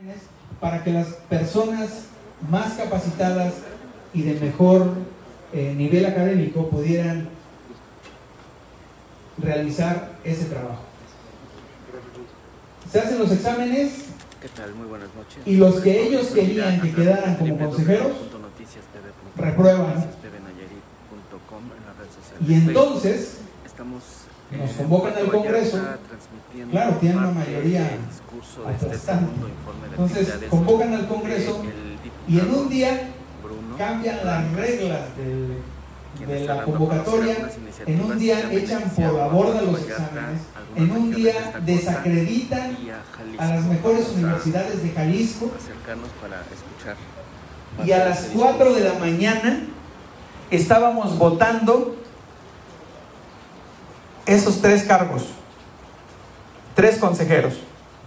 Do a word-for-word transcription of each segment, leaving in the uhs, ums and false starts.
para que las personas más capacitadas y de mejor eh, nivel académico pudieran realizar ese trabajo. Se hacen los exámenes. ¿Qué tal? Muy buenas noches. Y los que ellos querían que quedaran como consejeros reprueban. Y entonces nos convocan al Congreso. Claro, tienen una mayoría aplastante. Entonces convocan al Congreso y en un día cambian las reglas de, de la convocatoria. En un día echan por la borda los exámenes. En un día desacreditan a las mejores universidades de Jalisco. Y a las cuatro de la mañana estábamos votando esos tres cargos, tres consejeros.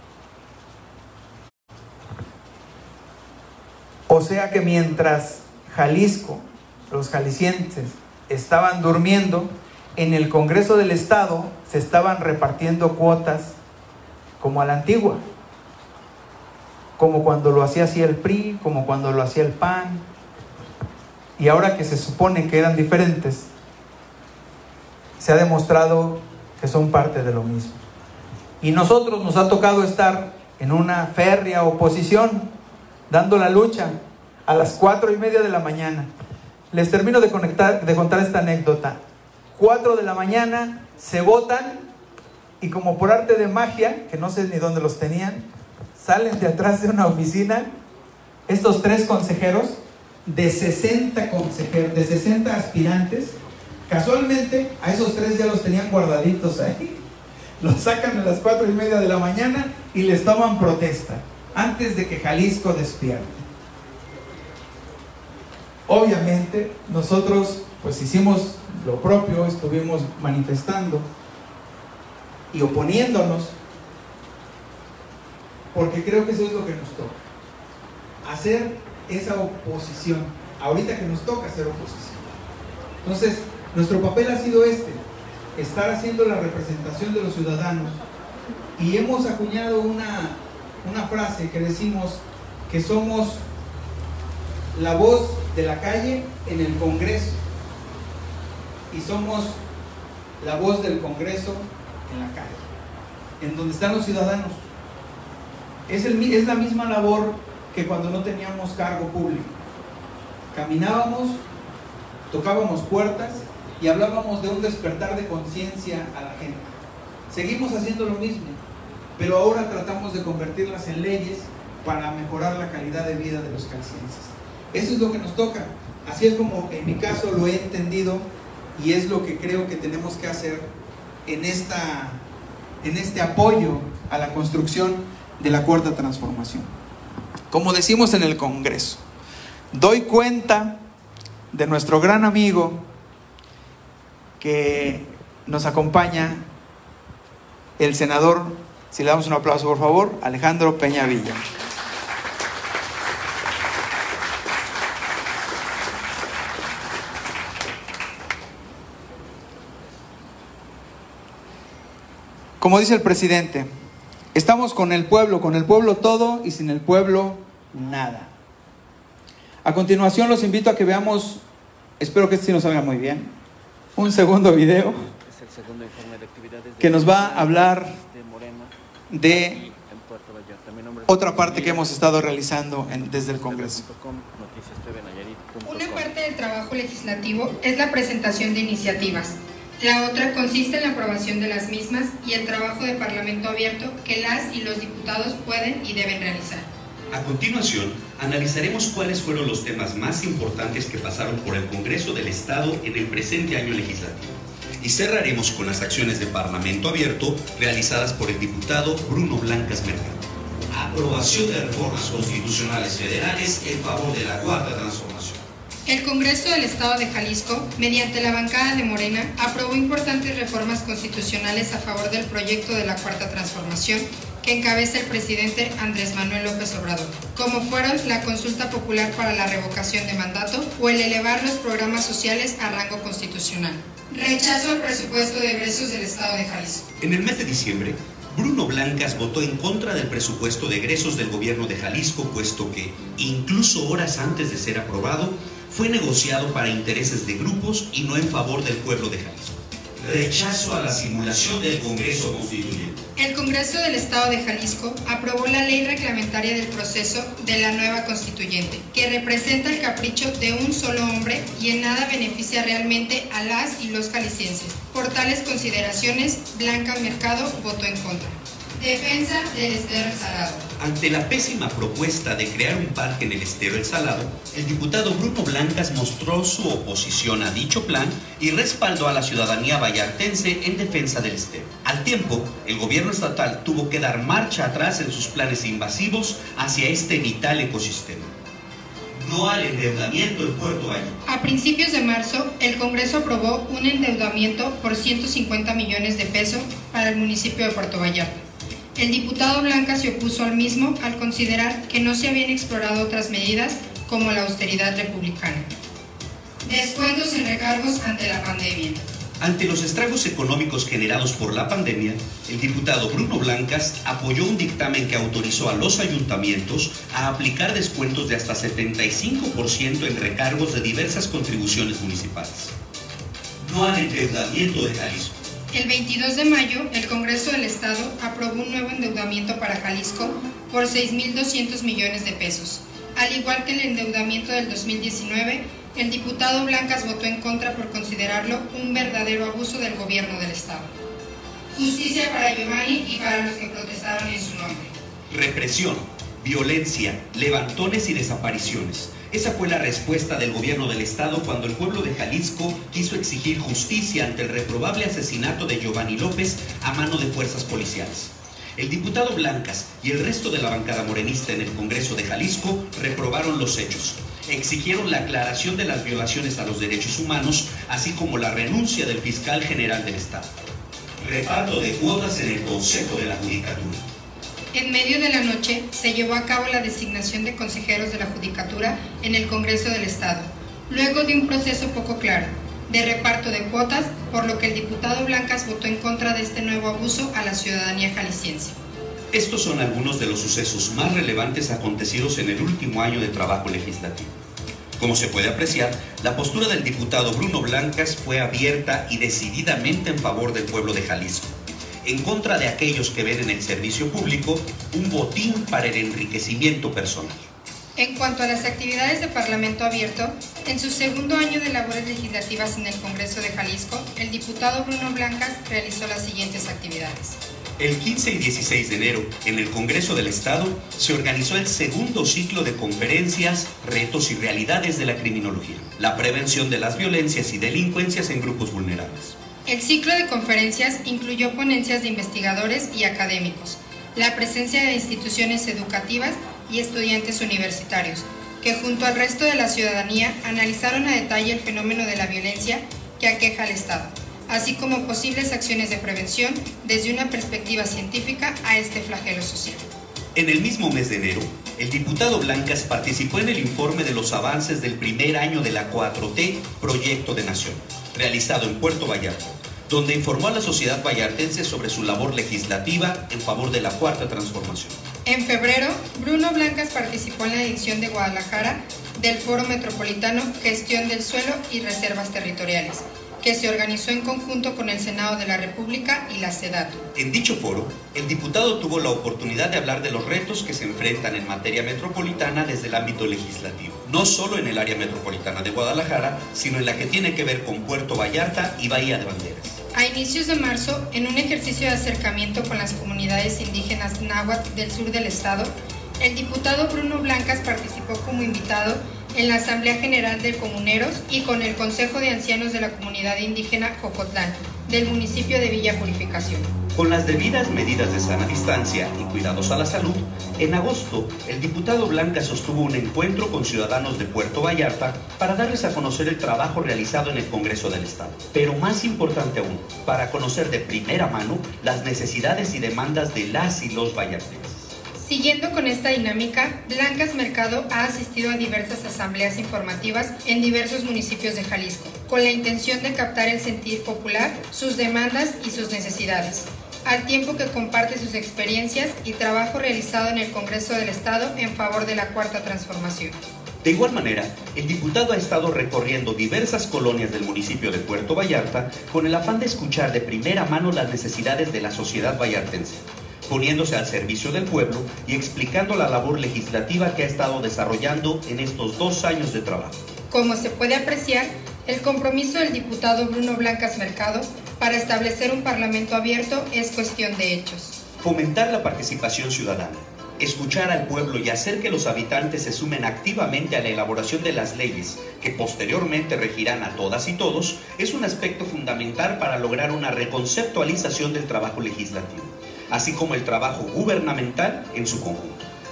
O sea que mientras Jalisco, los jaliscienses, estaban durmiendo, en el Congreso del Estado se estaban repartiendo cuotas como a la antigua, como cuando lo hacía así el P R I, como cuando lo hacía el P A N, y ahora que se supone que eran diferentes, se ha demostrado que son parte de lo mismo. Y nosotros nos ha tocado estar en una férrea oposición, dando la lucha a las cuatro y media de la mañana. Les termino de, conectar, de contar esta anécdota. Cuatro de la mañana se votan y como por arte de magia, que no sé ni dónde los tenían, salen de atrás de una oficina estos tres consejeros de sesenta consejeros, de sesenta aspirantes. Casualmente a esos tres ya los tenían guardaditos ahí. Los sacan a las cuatro y media de la mañana y les toman protesta antes de que Jalisco despierte. Obviamente nosotros pues hicimos lo propio, estuvimos manifestando y oponiéndonos, porque creo que eso es lo que nos toca, hacer esa oposición, ahorita que nos toca hacer oposición. Entonces, nuestro papel ha sido este, estar haciendo la representación de los ciudadanos, y hemos acuñado una, una frase que decimos que somos la voz de la calle en el Congreso y somos la voz del Congreso en la calle, en donde están los ciudadanos. Es, el, es la misma labor que cuando no teníamos cargo público. Caminábamos, tocábamos puertas y hablábamos de un despertar de conciencia a la gente. Seguimos haciendo lo mismo, pero ahora tratamos de convertirlas en leyes para mejorar la calidad de vida de los jaliscienses. Eso es lo que nos toca. Así es como en mi caso lo he entendido, y es lo que creo que tenemos que hacer en, esta, en este apoyo a la construcción de la Cuarta Transformación. Como decimos en el Congreso, doy cuenta de nuestro gran amigo que nos acompaña, el senador, si le damos un aplauso por favor, Alejandro Peña Villa. Como dice el presidente, estamos con el pueblo, con el pueblo todo y sin el pueblo nada. A continuación los invito a que veamos, espero que este sí nos salga muy bien, un segundo video que nos va a hablar de otra parte que hemos estado realizando en, desde el Congreso. Una parte del trabajo legislativo es la presentación de iniciativas. La otra consiste en la aprobación de las mismas y el trabajo de parlamento abierto que las y los diputados pueden y deben realizar. A continuación, analizaremos cuáles fueron los temas más importantes que pasaron por el Congreso del Estado en el presente año legislativo. Y cerraremos con las acciones de parlamento abierto realizadas por el diputado Bruno Blancas Mercado. Aprobación de reformas constitucionales federales en favor de la Cuarta Transformación. El Congreso del Estado de Jalisco, mediante la bancada de Morena, aprobó importantes reformas constitucionales a favor del proyecto de la Cuarta Transformación que encabeza el presidente Andrés Manuel López Obrador, como fueron la consulta popular para la revocación de mandato o el elevar los programas sociales a rango constitucional. Rechazo al presupuesto de egresos del Estado de Jalisco. En el mes de diciembre, Bruno Blancas votó en contra del presupuesto de egresos del gobierno de Jalisco, puesto que, incluso horas antes de ser aprobado, fue negociado para intereses de grupos y no en favor del pueblo de Jalisco. Rechazo a la simulación del Congreso Constituyente. El Congreso del Estado de Jalisco aprobó la ley reglamentaria del proceso de la nueva constituyente, que representa el capricho de un solo hombre y en nada beneficia realmente a las y los jaliscienses. Por tales consideraciones, Blanca Mercado votó en contra. Defensa del Estero El Salado. Ante la pésima propuesta de crear un parque en el Estero El Salado, el diputado Bruno Blancas mostró su oposición a dicho plan y respaldó a la ciudadanía vallartense en defensa del estero. Al tiempo, el gobierno estatal tuvo que dar marcha atrás en sus planes invasivos hacia este vital ecosistema. No al endeudamiento en Puerto Vallarta. A principios de marzo, el Congreso aprobó un endeudamiento por ciento cincuenta millones de pesos para el municipio de Puerto Vallarta. El diputado Blancas se opuso al mismo al considerar que no se habían explorado otras medidas como la austeridad republicana. Descuentos en recargos ante la pandemia. Ante los estragos económicos generados por la pandemia, el diputado Bruno Blancas apoyó un dictamen que autorizó a los ayuntamientos a aplicar descuentos de hasta setenta y cinco por ciento en recargos de diversas contribuciones municipales. No al endeudamiento de Jalisco. El veintidós de mayo, el Congreso del Estado aprobó un nuevo endeudamiento para Jalisco por seis mil doscientos millones de pesos. Al igual que el endeudamiento del dos mil diecinueve, el diputado Blancas votó en contra por considerarlo un verdadero abuso del gobierno del Estado. Justicia para Giovanni y para los que protestaron en su nombre. Represión, violencia, levantones y desapariciones. Esa fue la respuesta del gobierno del Estado cuando el pueblo de Jalisco quiso exigir justicia ante el reprobable asesinato de Giovanni López a mano de fuerzas policiales. El diputado Blancas y el resto de la bancada morenista en el Congreso de Jalisco reprobaron los hechos. Exigieron la aclaración de las violaciones a los derechos humanos, así como la renuncia del fiscal general del Estado. Reparto de cuotas en el Consejo de la Judicatura. En medio de la noche se llevó a cabo la designación de consejeros de la Judicatura en el Congreso del Estado, luego de un proceso poco claro, de reparto de cuotas, por lo que el diputado Blancas votó en contra de este nuevo abuso a la ciudadanía jalisciense. Estos son algunos de los sucesos más relevantes acontecidos en el último año de trabajo legislativo. Como se puede apreciar, la postura del diputado Bruno Blancas fue abierta y decididamente en favor del pueblo de Jalisco, en contra de aquellos que ven en el servicio público un botín para el enriquecimiento personal. En cuanto a las actividades de Parlamento Abierto, en su segundo año de labores legislativas en el Congreso de Jalisco, el diputado Bruno Blancas realizó las siguientes actividades. El quince y dieciséis de enero, en el Congreso del Estado, se organizó el segundo ciclo de conferencias, retos y realidades de la criminología, la prevención de las violencias y delincuencias en grupos vulnerables. El ciclo de conferencias incluyó ponencias de investigadores y académicos, la presencia de instituciones educativas y estudiantes universitarios, que junto al resto de la ciudadanía analizaron a detalle el fenómeno de la violencia que aqueja al Estado, así como posibles acciones de prevención desde una perspectiva científica a este flagelo social. En el mismo mes de enero, el diputado Blancas participó en el informe de los avances del primer año de la cuatro T Proyecto de Nación, realizado en Puerto Vallarta, donde informó a la sociedad vallartense sobre su labor legislativa en favor de la Cuarta Transformación. En febrero, Bruno Blancas participó en la edición de Guadalajara del Foro Metropolitano Gestión del Suelo y Reservas Territoriales, que se organizó en conjunto con el Senado de la República y la SEDATU. En dicho foro, el diputado tuvo la oportunidad de hablar de los retos que se enfrentan en materia metropolitana desde el ámbito legislativo, no solo en el área metropolitana de Guadalajara, sino en la que tiene que ver con Puerto Vallarta y Bahía de Banderas. A inicios de marzo, en un ejercicio de acercamiento con las comunidades indígenas náhuatl del sur del estado, el diputado Bruno Blancas participó como invitado en la Asamblea General de Comuneros y con el Consejo de Ancianos de la Comunidad Indígena Jocotlán, del municipio de Villa Purificación. Con las debidas medidas de sana distancia y cuidados a la salud, en agosto, el diputado Blancas sostuvo un encuentro con ciudadanos de Puerto Vallarta para darles a conocer el trabajo realizado en el Congreso del Estado. Pero más importante aún, para conocer de primera mano las necesidades y demandas de las y los vallartenses. Siguiendo con esta dinámica, Blancas Mercado ha asistido a diversas asambleas informativas en diversos municipios de Jalisco, con la intención de captar el sentir popular, sus demandas y sus necesidades. al tiempo que comparte sus experiencias y trabajo realizado en el Congreso del Estado en favor de la Cuarta Transformación. De igual manera, el diputado ha estado recorriendo diversas colonias del municipio de Puerto Vallarta con el afán de escuchar de primera mano las necesidades de la sociedad vallartense, poniéndose al servicio del pueblo y explicando la labor legislativa que ha estado desarrollando en estos dos años de trabajo. Como se puede apreciar, el compromiso del diputado Bruno Blancas Mercado para establecer un parlamento abierto es cuestión de hechos. Fomentar la participación ciudadana, escuchar al pueblo y hacer que los habitantes se sumen activamente a la elaboración de las leyes que posteriormente regirán a todas y todos es un aspecto fundamental para lograr una reconceptualización del trabajo legislativo, así como el trabajo gubernamental en su conjunto.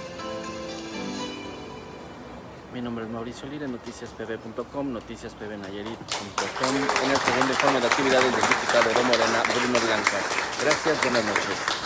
Mi nombre es Mauricio Lira, noticias p b punto com, noticias p b nayarit punto com, en el segundo informe de actividades del diputado de Morena, Bruno Blancas. Gracias, buenas noches.